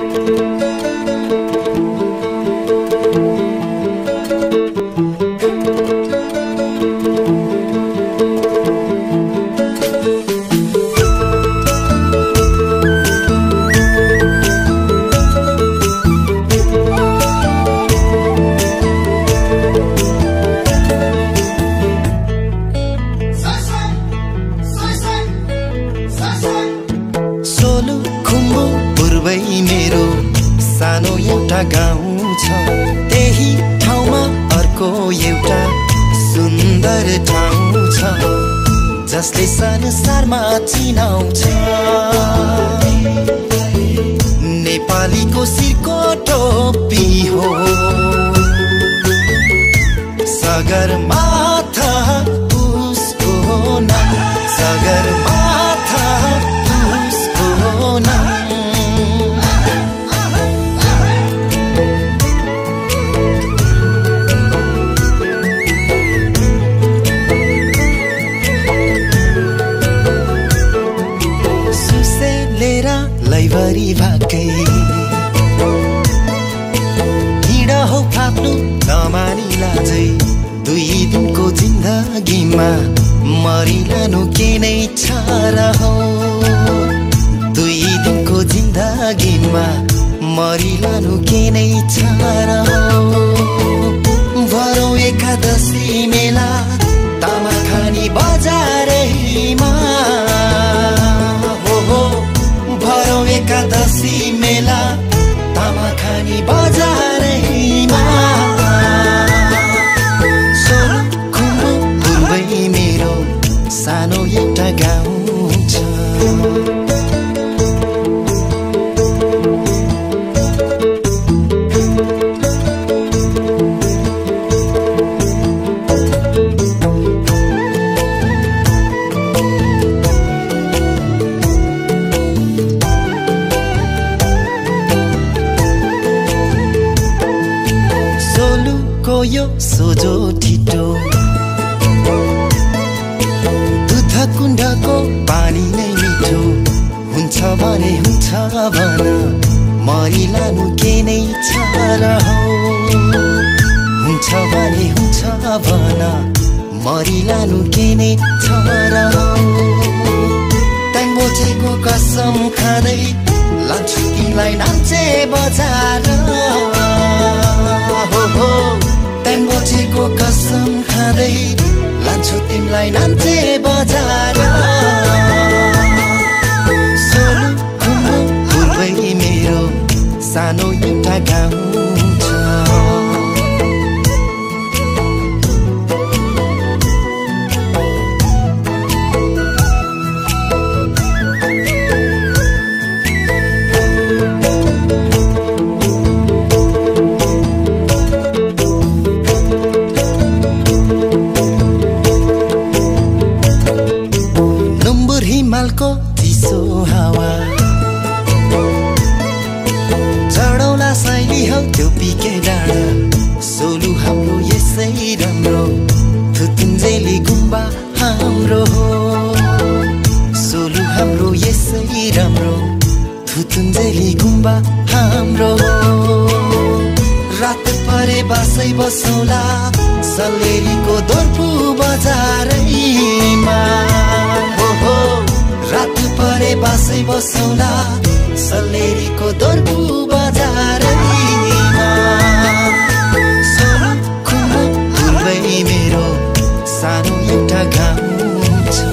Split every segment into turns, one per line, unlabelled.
सानो एउटा गाउँ छ, त्यही ठाउँमा अर्को एउटा सुन्दर ठाउँ छ, जसले संसारमा चिनाउँछ। नेपालीको शिरको टोपी हो सगरमाथा उसको नाम, सगरमाथा उसको नाम। लैभरि भाकै हिँडा हो फाप्नु नमानी लाजै, 2 दिनको जिन्दगीमा मरिलानु के नै छ र हो। 2 दिनको जिन्दगीमा मरिलानु के नै छ र हो। भरौ एकादशी मेला तामाखानी बजारैमा, भरौ एकादशी मेला तामाखानी बजारैमा। सोलु खुम्बु पूर्वै मेरो सानो एउटा गाउँ छ। यो सोझो ठिटो दुध कुण्डको पानी नै मिठो हुन्छ भने हुन्छ भन, मरिलानु के नै छ र हो। हुन्छ भने हुन्छ भन, मरिलानु के नै छ र हो। ट्याङ्गोचेको कसम खाँदै लान्छु तिमीलाई नाम्चे बजार हो। ट्याङ्गोचेको कसम खाँदै लान्छु तिमीलाई नाम्चे बजार। सोलु खुम्बु पूर्वै मेरो सानो एउटा गाउँ छ। हिमालको चिसो हावा चढौला शैली हौ त्यो पिके डाँडा। सोलु हाम्रो यसै राम्रो थुतुन्जेली गुम्बा हाम्रो हो। सोलु हाम्रो यसै राम्रो थुतुन्जेली गुम्बा हाम्रो हो। रात परे बसै बसौला सल्लेरीको दोर्पु बजारैमा हो। रात परे बसै बसौला सल्लेरीको दोर्पु बजारैमा। सोलु खुम्बु पूर्वै मेरो सानो एउटा गाउँ छ।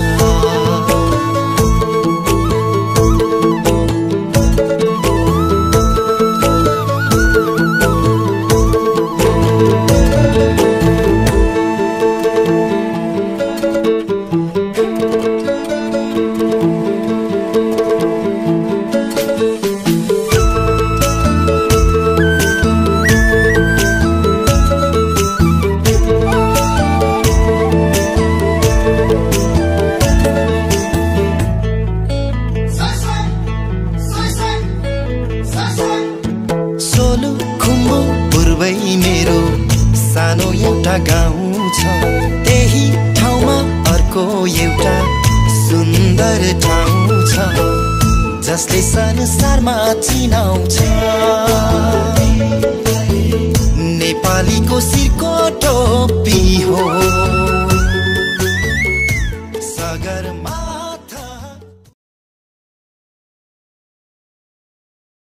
सोलु खुम्बु पूर्वै मेरो सानो एउटा गाउँ छ, त्यही ठाउँमा अर्को एउटा सुन्दर ठाउँ छ, जसले संसारमा चिनाउँछ